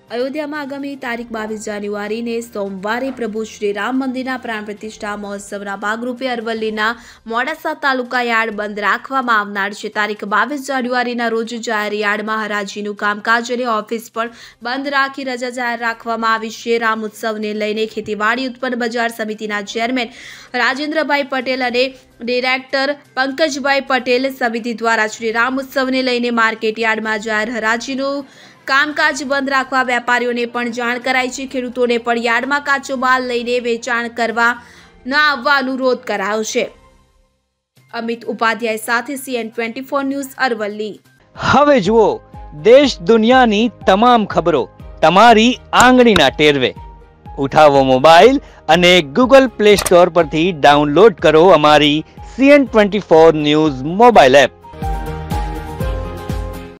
અયોધ્યામાં આગામી તારીખ 22 જાન્યુઆરીને સોમવારે પ્રભુ શ્રી રામ મંદિરના પ્રાણ પ્રતિષ્ઠા મહોત્સવના ભાગરૂપે અરવલ્લીના મોડાસા તાલુકા યાર્ડ બંધ રાખવામાં આવનાર છે। તારીખ 22 જાન્યુઆરીના રોજ જાહેર યાર્ડમાં હરાજીનું કામકાજ અને ઓફિસ પણ બંધ રાખી રજા જાહેર રાખવામાં આવી છે। રામ ઉત્સવને લઈને ખેતીવાડી ઉત્પન્ન બજાર સમિતિના ચેરમેન રાજેન્દ્રભાઈ પટેલ અને ડિરેક્ટર પંકજભાઈ પટેલ સમિતિ દ્વારા શ્રી રામ ઉત્સવને લઈને માર્કેટ યાર્ડમાં જાહેર હરાજીનું કામકાજ બંધ રાખવા વેપારીઓને પણ જાણ કરાઈ છે। ખેડૂતોને પણ યાર્ડમાં કાચો માલ લઈને વેચાણ કરવા ન આવવા અનુરોધ કરાયો છે। અમિત ઉપાધ્યાય સાથે CN24 ન્યૂઝ અરવલ્લી। હવે જુઓ દેશ દુનિયાની તમામ ખબરો તમારી આંગળીના ટેરવે। ઉઠાવો મોબાઈલ અને ગૂગલ પ્લે સ્ટોર પરથી ડાઉનલોડ કરો અમારી CN24 ન્યૂઝ મોબાઈલ એપ।